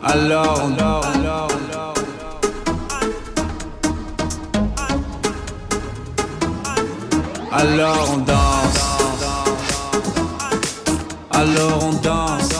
Alors on danse. Alors on danse.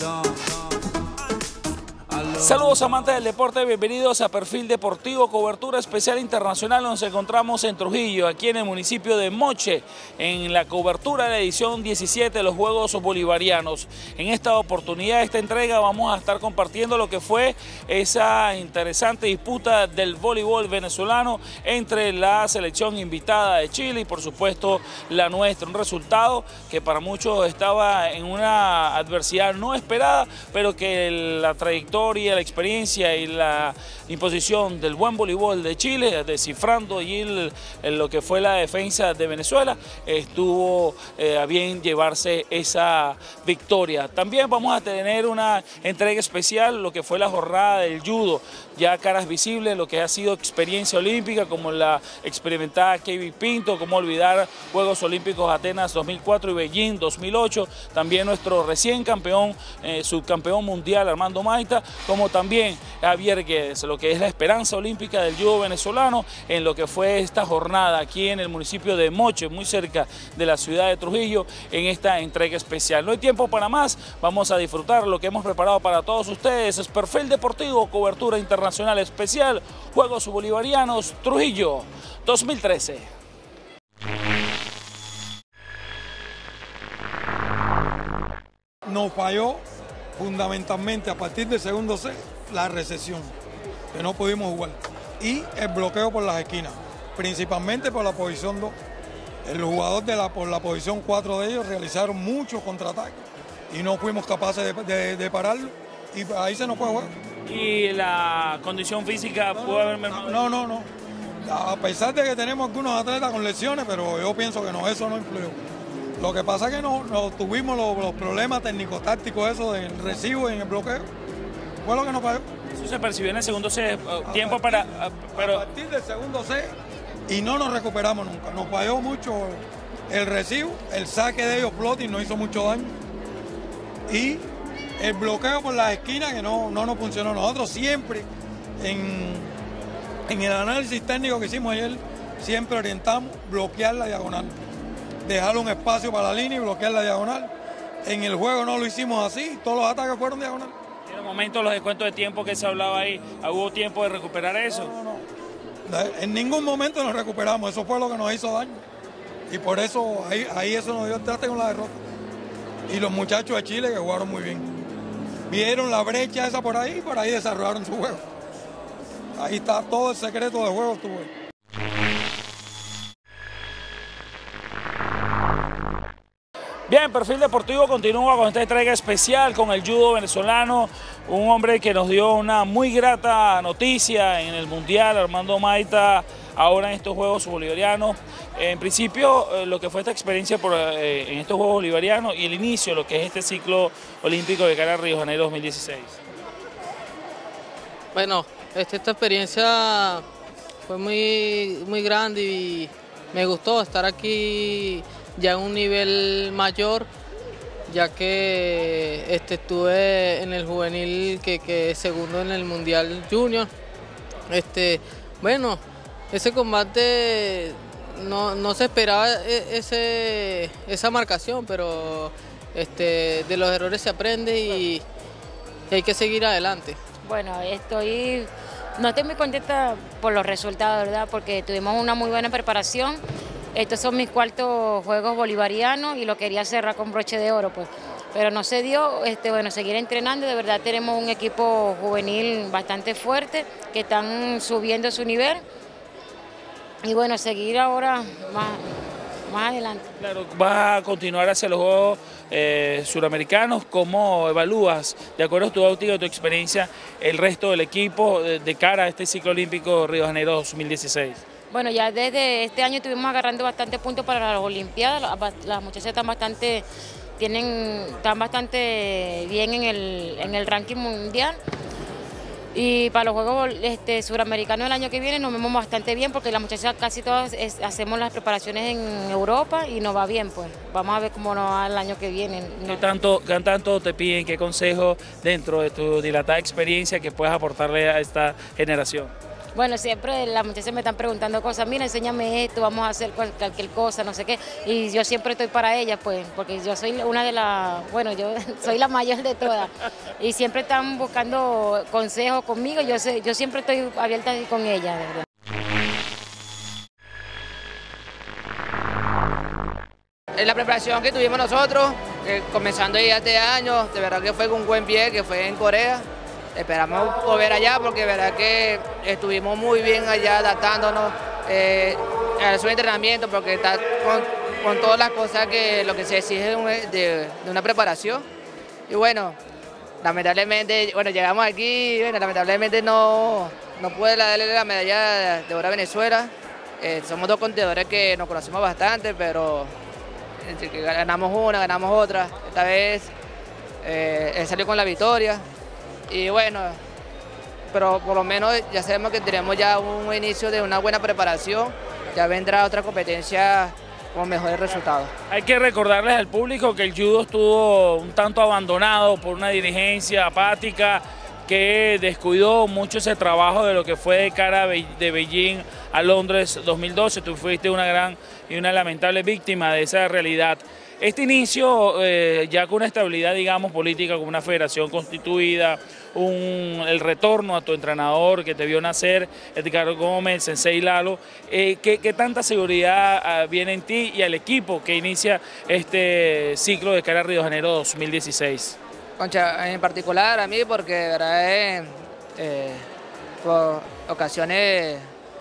Saludos amantes del deporte, bienvenidos a Perfil Deportivo, cobertura especial internacional. Nos encontramos en Trujillo, aquí en el municipio de Moche, en la cobertura de la edición 17 de los Juegos Bolivarianos. En esta oportunidad, esta entrega, vamos a estar compartiendo lo que fue esa interesante disputa del voleibol venezolano entre la selección invitada de Chile y por supuesto la nuestra. Un resultado que para muchos estaba en una adversidad no esperada, pero que la trayectoria, la experiencia y la imposición del buen voleibol de Chile, descifrando allí lo que fue la defensa de Venezuela, estuvo a bien llevarse esa victoria. También vamos a tener una entrega especial, lo que fue la jornada del judo, ya caras visibles, lo que ha sido experiencia olímpica, como la experimentada Kevin Pinto, como olvidar Juegos Olímpicos Atenas 2004 y Beijing 2008, también nuestro recién campeón, subcampeón mundial Armando Maita, como también Javier Guedes, lo que es la esperanza olímpica del judo venezolano en lo que fue esta jornada aquí en el municipio de Moche, muy cerca de la ciudad de Trujillo, en esta entrega especial. No hay tiempo para más, vamos a disfrutar lo que hemos preparado para todos ustedes. Es Perfil Deportivo, cobertura internacional especial, Juegos Bolivarianos Trujillo 2013. Nos falló fundamentalmente a partir del segundo set la recesión, que no pudimos jugar, y el bloqueo por las esquinas, principalmente por la posición 2. El jugador por la posición 4 de ellos realizaron muchos contraataques y no fuimos capaces de pararlo, y ahí se nos fue jugar. ¿Y la condición física pudo haber mermado? No. A pesar de que tenemos algunos atletas con lesiones, pero yo pienso que no, eso no influyó. Lo que pasa es que no tuvimos los problemas técnico-tácticos, eso del recibo y en el bloqueo. Fue lo que nos falló. Eso se percibió en el segundo set, tiempo A partir del segundo set, y no nos recuperamos nunca. Nos falló mucho el recibo, el saque de ellos floating nos hizo mucho daño. Y el bloqueo por las esquinas que no nos funcionó. Nosotros siempre, en el análisis técnico que hicimos ayer, siempre orientamos bloquear la diagonal. Dejar un espacio para la línea y bloquear la diagonal. En el juego no lo hicimos así, todos los ataques fueron diagonal. En el momento los descuentos de tiempo que se hablaba ahí, ¿hubo tiempo de recuperar eso? No. En ningún momento nos recuperamos, eso fue lo que nos hizo daño. Y por eso ahí eso nos dio el traste con la derrota. Y los muchachos de Chile que jugaron muy bien. Vieron la brecha esa por ahí desarrollaron su juego. Ahí está todo el secreto del juego, estuvo ahí. Bien, Perfil Deportivo continúa con esta entrega especial con el judo venezolano, un hombre que nos dio una muy grata noticia en el Mundial, Armando Maita, ahora en estos Juegos Bolivarianos. En principio, lo que fue esta experiencia en estos Juegos Bolivarianos y el inicio de lo que es este ciclo olímpico de cara a Río de Janeiro 2016. Bueno, esta experiencia fue muy grande y me gustó estar aquí ya en un nivel mayor, ya que estuve en el juvenil que segundo en el Mundial Junior. Bueno, ese combate no se esperaba esa marcación, pero de los errores se aprende y hay que seguir adelante. Bueno, no estoy muy contenta por los resultados, ¿verdad? Porque tuvimos una muy buena preparación. Estos son mis cuartos Juegos Bolivarianos y lo quería cerrar con broche de oro, pues. Pero no se dio, bueno, seguir entrenando. De verdad tenemos un equipo juvenil bastante fuerte que están subiendo su nivel. Y bueno, seguir ahora más adelante. Claro, vas a continuar hacia los Juegos Suramericanos. ¿Cómo evalúas, de acuerdo a tu óptica, tu experiencia, el resto del equipo de cara a este ciclo olímpico Río de Janeiro 2016? Bueno, ya desde este año estuvimos agarrando bastantes puntos para las Olimpiadas. Las muchachas están bastante bien en el ranking mundial. Y para los Juegos Suramericanos del año que viene nos vemos bastante bien porque las muchachas casi todas hacemos las preparaciones en Europa y nos va bien, pues. Vamos a ver cómo nos va el año que viene. ¿Qué tanto te piden, qué consejo dentro de tu dilatada experiencia que puedes aportarle a esta generación? Bueno, siempre las muchachas me están preguntando cosas, mira, enséñame esto, vamos a hacer cualquier cosa, no sé qué, y yo siempre estoy para ellas, pues, porque yo soy una de las, bueno, yo soy la mayor de todas, y siempre están buscando consejos conmigo, yo siempre estoy abierta con ellas, de verdad. En la preparación que tuvimos nosotros, comenzando ya este año, de verdad que fue con un buen pie, que fue en Corea. Esperamos volver allá porque de verdad que estuvimos muy bien allá adaptándonos a su entrenamiento porque está con todas las cosas que lo que se exige de una preparación. Y bueno, lamentablemente, llegamos aquí, lamentablemente no pude darle la medalla de oro a Venezuela. Somos dos competidores que nos conocemos bastante, pero ganamos una, ganamos otra. Esta vez él salió con la victoria. Y bueno, pero por lo menos ya sabemos que tenemos ya un inicio de una buena preparación, ya vendrá otra competencia con mejores resultados. Hay que recordarles al público que el judo estuvo un tanto abandonado por una dirigencia apática que descuidó mucho ese trabajo de lo que fue de cara de Beijing a Londres 2012. Tú fuiste una gran y una lamentable víctima de esa realidad. Este inicio, ya con una estabilidad, digamos, política, con una federación constituida, el retorno a tu entrenador que te vio nacer, Edgardo Gómez, Sensei Lalo, ¿qué tanta seguridad viene en ti y al equipo que inicia este ciclo de cara a Río de Janeiro 2016? Concha, en particular a mí, porque de verdad por ocasiones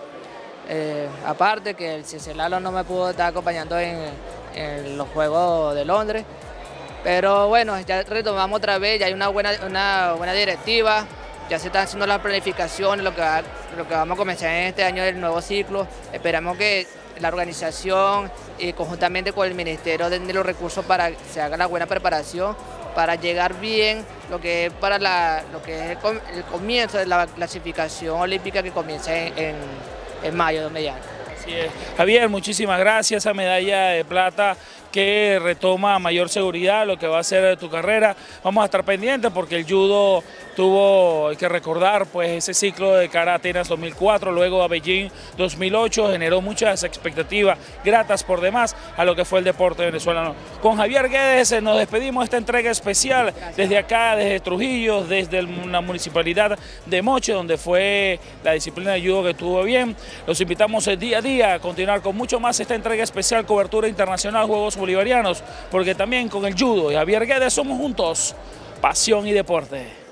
aparte que el Sensei Lalo no me pudo estar acompañando en los Juegos de Londres, pero bueno, ya retomamos otra vez, ya hay una buena directiva, ya se están haciendo las planificaciones, lo que vamos a comenzar en este año del nuevo ciclo. Esperamos que la organización y conjuntamente con el Ministerio de los Recursos para que se haga la buena preparación para llegar bien lo que es para lo que es el comienzo de la clasificación olímpica que comienza en mayo de mediano. Así es. Javier, muchísimas gracias. Esa medalla de plata que retoma mayor seguridad lo que va a ser tu carrera. Vamos a estar pendientes porque el judo tuvo, hay que recordar, pues ese ciclo de cara a Atenas 2004, luego a Beijing 2008, generó muchas expectativas gratas por demás a lo que fue el deporte venezolano. Con Javier Guedes nos despedimos de esta entrega especial desde acá, desde Trujillo, desde la municipalidad de Moche, donde fue la disciplina de judo que estuvo bien. Los invitamos día a día a continuar con mucho más esta entrega especial, cobertura internacional, Juegos Bolivarianos, porque también con el judo y Javier Guedes somos juntos, pasión y deporte.